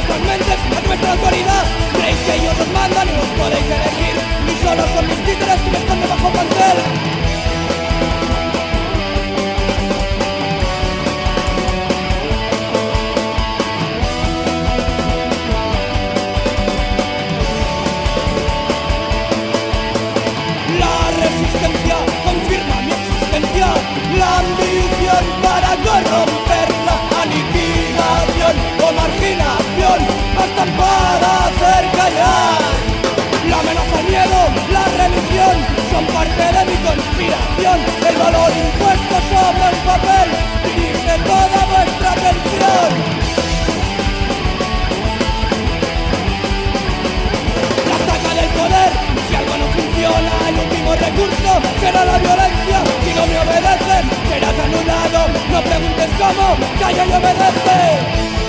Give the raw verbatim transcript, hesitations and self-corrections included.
vuestras mentes a nuestra autoridad. Creéis que ellos os mandan y os podéis elegir, y solo son mis títeres que me están debajo mantel. Confirma mi existencia, la ambición para corromper la aniquilación o marginación, bastan para hacer callar. La amenaza, el miedo, la religión son parte de mi conspiración. El valor impuesto sobre el papel dirige toda vuestra atención. La estaca del poder, si algo no funciona, el último recurso será la violencia. Si no me obedeces, serás anulado. No preguntes cómo, calla y obedece.